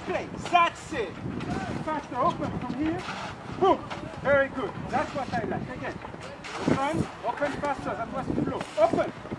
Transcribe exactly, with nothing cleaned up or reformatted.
play. That's it. Faster, open from here. Boom. Very good. That's what I like. Again. Open, open faster. That was too low. Open.